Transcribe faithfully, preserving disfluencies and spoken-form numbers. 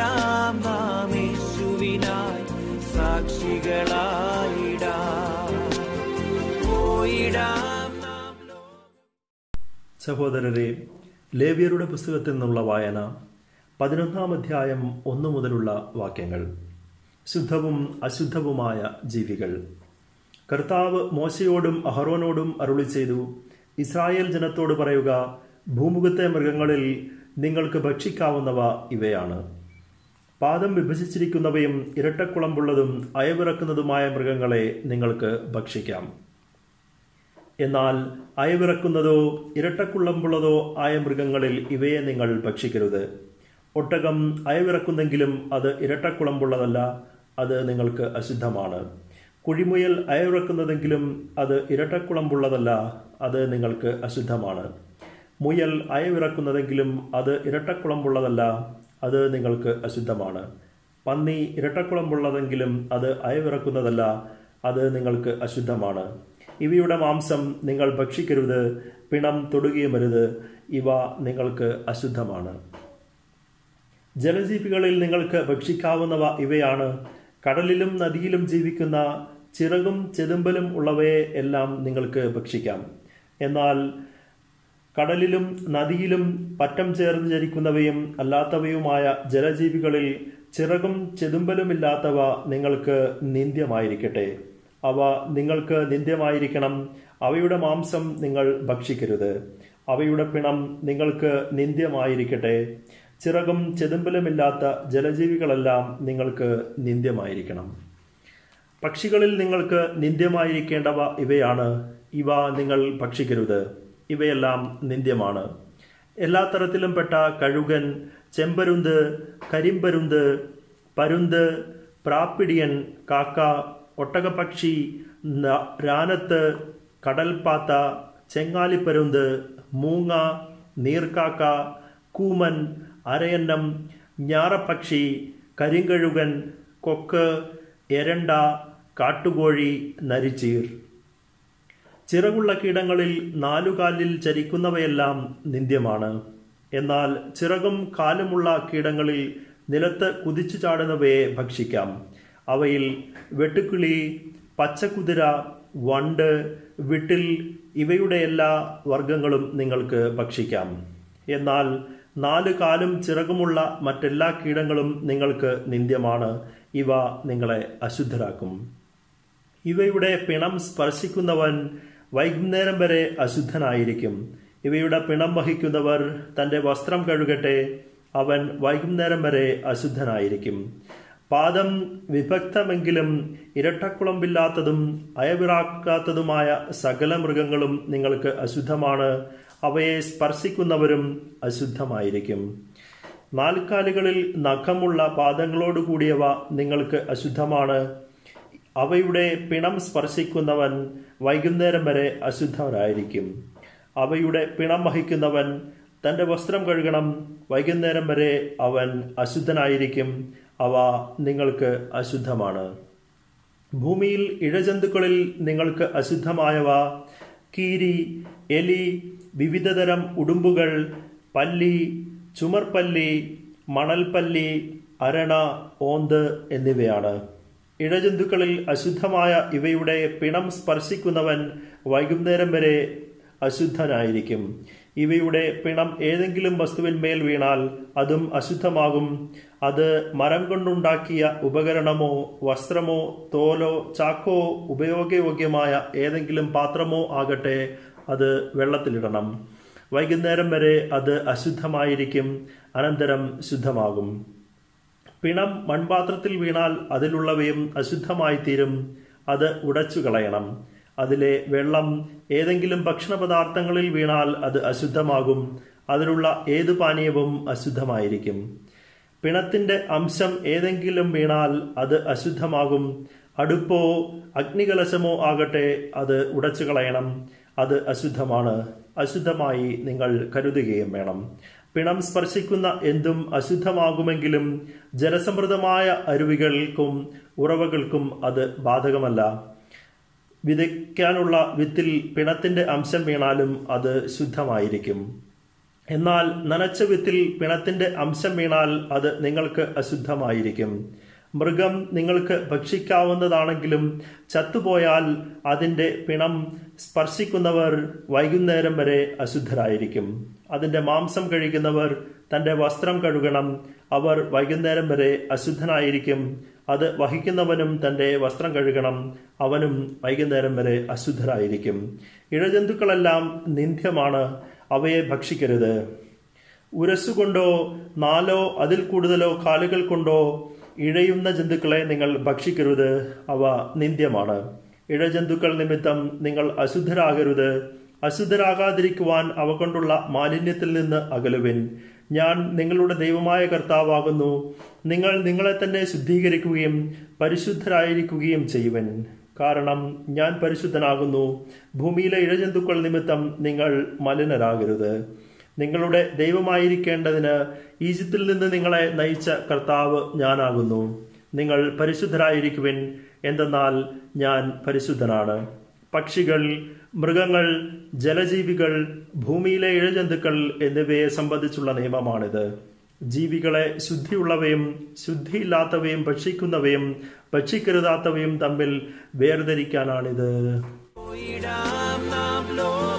പോയിടാം നാം യേശുവിനായി സാക്ഷികളായിടാം. പോയിടാം നാം. സഹോദരരെ, ലേവ്യരുടെ പുസ്തകത്തിൽ നിന്നുള്ള വായന പതിനൊന്നാം അധ്യായം ഒന്നു മുതലുള്ള വാക്യങ്ങൾ. ശുദ്ധവും അശുദ്ധവുമായ ജീവികൾ. കർത്താവ് മോശയോടും അഹറോനോടും അരുളി ചെയ്തു, ഇസ്രായേൽ ജനത്തോട് പറയുക, ഭൂമുഖത്തെ മൃഗങ്ങളിൽ നിങ്ങൾക്ക് ഭക്ഷിക്കാവുന്നവ ഇവയാണ്. പാദം വിഭജിച്ചിരിക്കുന്നവയും ഇരട്ടക്കുളമ്പുള്ളതും അയവിറക്കുന്നതുമായ മൃഗങ്ങളെ നിങ്ങൾക്ക് ഭക്ഷിക്കാം. എന്നാൽ അയവിറക്കുന്നതോ ഇരട്ടക്കുളമ്പുള്ളതോ ആയ മൃഗങ്ങളിൽ ഇവയെ നിങ്ങൾ ഭക്ഷിക്കരുത്. ഒട്ടകം അയവിറക്കുന്നെങ്കിലും അത് ഇരട്ടക്കുളമ്പുള്ളതല്ല, അത് നിങ്ങൾക്ക് അശുദ്ധമാണ്. കുഴിമുയൽ അയവിറക്കുന്നതെങ്കിലും അത് ഇരട്ടക്കുളമ്പുള്ളതല്ല, അത് നിങ്ങൾക്ക് അശുദ്ധമാണ്. മുയൽ അയവിറക്കുന്നതെങ്കിലും അത് ഇരട്ടക്കുളമ്പുള്ളതല്ല, അത് നിങ്ങൾക്ക് അശുദ്ധമാണ്. പന്നി ഇരട്ടക്കുളമ്പുള്ളതെങ്കിലും അത് അയവിറക്കുന്നതല്ല, അത് നിങ്ങൾക്ക് അശുദ്ധമാണ്. ഇവയുടെ മാംസം നിങ്ങൾ ഭക്ഷിക്കരുത്, പിണം തൊടുകയുമരുത്, ഇവ നിങ്ങൾക്ക് അശുദ്ധമാണ്. ജലജീവികളിൽ നിങ്ങൾക്ക് ഭക്ഷിക്കാവുന്നവ ഇവയാണ്. കടലിലും നദിയിലും ജീവിക്കുന്ന ചിറകും ചെതുമ്പലും ഉള്ളവയെ എല്ലാം നിങ്ങൾക്ക് ഭക്ഷിക്കാം. എന്നാൽ കടലിലും നദിയിലും പറ്റം ചേർന്ന് ചരിക്കുന്നവയും അല്ലാത്തവയുമായ ജലജീവികളിൽ ചിറകും ചെതുമ്പലുമില്ലാത്തവ നിങ്ങൾക്ക് നിന്ദ്യമായിരിക്കട്ടെ. അവ നിങ്ങൾക്ക് നിന്ദ്യമായിരിക്കണം. അവയുടെ മാംസം നിങ്ങൾ ഭക്ഷിക്കരുത്. അവയുടെ പിണം നിങ്ങൾക്ക് നിന്ദ്യമായിരിക്കട്ടെ. ചിറകും ചെതുമ്പലുമില്ലാത്ത ജലജീവികളെല്ലാം നിങ്ങൾക്ക് നിന്ദ്യമായിരിക്കണം. പക്ഷികളിൽ നിങ്ങൾക്ക് നിന്ദ്യമായിരിക്കേണ്ടവ ഇവയാണ്. ഇവ നിങ്ങൾ ഭക്ഷിക്കരുത്. ഇവയെല്ലാം നിന്ദ്യമാണ്. എല്ലാ തരത്തിലും പെട്ട കഴുകൻ, ചെമ്പരുന്ത്, കരിമ്പരുന്ത്, പരുന്ത്, പ്രാപ്പിടിയൻ, കാക്ക, ഒട്ടകപ്പക്ഷി, രാനത്ത്, കടൽപ്പാത്ത, ചെങ്ങാലിപ്പരുന്ത്, മൂങ്ങ, നീർക്കാക്ക, കൂമൻ, അരയന്നം, ഞാറപ്പക്ഷി, കരിങ്കഴുകൻ, കൊക്ക്, എരണ്ട, കാട്ടുകോഴി, നരിച്ചീർ. ചിറകുള്ള കീടങ്ങളിൽ നാലുകാലിൽ ചരിക്കുന്നവയെല്ലാം നിന്ദ്യമാണ്. എന്നാൽ ചിറകും കാലുമുള്ള കീടങ്ങളിൽ നിലത്ത് കുതിച്ചു ചാടുന്നവയെ ഭക്ഷിക്കാം. അവയിൽ വെട്ടുക്കിളി, പച്ചക്കുതിര, വണ്ട്, വിട്ടിൽ ഇവയുടെ എല്ലാ വർഗങ്ങളും നിങ്ങൾക്ക് ഭക്ഷിക്കാം. എന്നാൽ നാല് കാലും ചിറകുമുള്ള മറ്റെല്ലാ കീടങ്ങളും നിങ്ങൾക്ക് നിന്ദ്യമാണ്. ഇവ നിങ്ങളെ അശുദ്ധരാക്കും. ഇവയുടെ പിണം സ്പർശിക്കുന്നവൻ വൈകുന്നേരം വരെ അശുദ്ധനായിരിക്കും. ഇവയുടെ പിണം വഹിക്കുന്നവർ തന്റെ വസ്ത്രം കഴുകട്ടെ, അവൻ വൈകുന്നേരം വരെ അശുദ്ധനായിരിക്കും. പാദം വിഭക്തമെങ്കിലും ഇരട്ടക്കുളമ്പില്ലാത്തതും അയവിറാക്കാത്തതുമായ സകല മൃഗങ്ങളും നിങ്ങൾക്ക് അശുദ്ധമാണ്. അവയെ സ്പർശിക്കുന്നവരും അശുദ്ധമായിരിക്കും. നാൽക്കാലുകളിൽ നഖമുള്ള പാദങ്ങളോടുകൂടിയവ നിങ്ങൾക്ക് അശുദ്ധമാണ്. അവയുടെ പിണം സ്പർശിക്കുന്നവൻ വൈകുന്നേരം വരെ അശുദ്ധനായിരിക്കും. അവയുടെ പിണം വഹിക്കുന്നവൻ തന്റെ വസ്ത്രം കഴുകണം. വൈകുന്നേരം വരെ അവൻ അശുദ്ധനായിരിക്കും. അവ നിങ്ങൾക്ക് അശുദ്ധമാണ്. ഭൂമിയിൽ ഇഴജന്തുക്കളിൽ നിങ്ങൾക്ക് അശുദ്ധമായവ കീരി, എലി, വിവിധതരം ഉടുമ്പുകൾ, പല്ലി, ചുമർപ്പല്ലി, മണൽപ്പല്ലി, അരണ, ഓന്ത് എന്നിവയാണ്. ഇഴജന്തുക്കളിൽ അശുദ്ധമായ ഇവയുടെ പിണം സ്പർശിക്കുന്നവൻ വൈകുന്നേരം വരെ അശുദ്ധനായിരിക്കും. ഇവയുടെ പിണം ഏതെങ്കിലും വസ്തുവിന്മേൽ വീണാൽ അതും അശുദ്ധമാകും. അത് മരം കൊണ്ടുണ്ടാക്കിയ ഉപകരണമോ വസ്ത്രമോ തോലോ ചാക്കോ ഉപയോഗയോഗ്യമായ ഏതെങ്കിലും പാത്രമോ ആകട്ടെ, അത് വെള്ളത്തിലിടണം. വൈകുന്നേരം വരെ അത് അശുദ്ധമായിരിക്കും, അനന്തരം ശുദ്ധമാകും. പിണം മൺപാത്രത്തിൽ വീണാൽ അതിലുള്ളവയും അശുദ്ധമായി തീരും. അത് ഉടച്ചു കളയണം. അതിലെ വെള്ളം ഏതെങ്കിലും ഭക്ഷണ പദാർത്ഥങ്ങളിൽ വീണാൽ അത് അശുദ്ധമാകും. അതിലുള്ള ഏതു പാനീയവും അശുദ്ധമായിരിക്കും. പിണത്തിന്റെ അംശം ഏതെങ്കിലും വീണാൽ അത് അശുദ്ധമാകും. അടുപ്പോ അഗ്നികലശമോ ആകട്ടെ, അത് ഉടച്ചു കളയണം. അത് അശുദ്ധമാണ്. അശുദ്ധമായി നിങ്ങൾ കരുതുകയും വേണം. പിണം സ്പർശിക്കുന്ന എന്തും അശുദ്ധമാകുമെങ്കിലും ജലസമൃദ്ധമായ അരുവികൾക്കും ഉറവകൾക്കും അത് ബാധകമല്ല. വിതയ്ക്കാനുള്ള വിത്തിൽ പിണത്തിന്റെ അംശം വീണാലും അത് ശുദ്ധമായിരിക്കും. എന്നാൽ നനച്ച വിത്തിൽ പിണത്തിന്റെ അംശം വീണാൽ അത് നിങ്ങൾക്ക് അശുദ്ധമായിരിക്കും. മൃഗം നിങ്ങൾക്ക് ഭക്ഷിക്കാവുന്നതാണെങ്കിലും ചത്തുപോയാൽ അതിൻ്റെ പിണം സ്പർശിക്കുന്നവർ വൈകുന്നേരം വരെ അശുദ്ധരായിരിക്കും. അതിൻ്റെ മാംസം കഴിക്കുന്നവർ തൻ്റെ വസ്ത്രം കഴുകണം. അവർ വൈകുന്നേരം വരെ അശുദ്ധനായിരിക്കും. അത് വഹിക്കുന്നവനും തൻ്റെ വസ്ത്രം കഴുകണം. അവനും വൈകുന്നേരം വരെ അശുദ്ധരായിരിക്കും. ഇഴജന്തുക്കളെല്ലാം നിന്ദ്യമാണ്. അവയെ ഭക്ഷിക്കരുത്. ഉരസുകൊണ്ടോ നാലോ അതിൽ കൂടുതലോ കാലുകൾ കൊണ്ടോ ഇഴയുന്ന ജന്തുക്കളെ നിങ്ങൾ ഭക്ഷിക്കരുത്. അവ നിന്ദ്യമാണ്. ഇഴജന്തുക്കൾ നിമിത്തം നിങ്ങൾ അശുദ്ധരാകരുത്. അശുദ്ധരാകാതിരിക്കുവാൻ അവ കൊണ്ടുള്ള മാലിന്യത്തിൽ നിന്ന് അകലുവിൻ. ഞാൻ നിങ്ങളുടെ ദൈവമായ കർത്താവാകുന്നു. നിങ്ങൾ നിങ്ങളെ തന്നെ ശുദ്ധീകരിക്കുകയും പരിശുദ്ധരായിരിക്കുകയും ചെയ്യുവൻ. കാരണം ഞാൻ പരിശുദ്ധനാകുന്നു. ഭൂമിയിലെ ഇഴജന്തുക്കൾ നിമിത്തം നിങ്ങൾ മലിനരാകരുത്. നിങ്ങളുടെ ദൈവമായിരിക്കേണ്ടതിന് ഈജിപ്തിൽ നിന്ന് നിങ്ങളെ നയിച്ച കർത്താവ് ഞാനാകുന്നു. നിങ്ങൾ പരിശുദ്ധരായിരിക്കുവിൻ, എന്തെന്നാൽ ഞാൻ പരിശുദ്ധനാണ്. പക്ഷികൾ, മൃഗങ്ങൾ, ജലജീവികൾ, ഭൂമിയിലെ ഇഴജന്തുക്കൾ എന്നിവയെ സംബന്ധിച്ചുള്ള നിയമമാണിത്. ജീവികളെ ശുദ്ധിയുള്ളവയും ശുദ്ധിയില്ലാത്തവയും ഭക്ഷിക്കുന്നവയും ഭക്ഷിക്കരുതാത്തവയും തമ്മിൽ വേർതിരിക്കാനാണിത്. പോയിടാം നാം ലോകം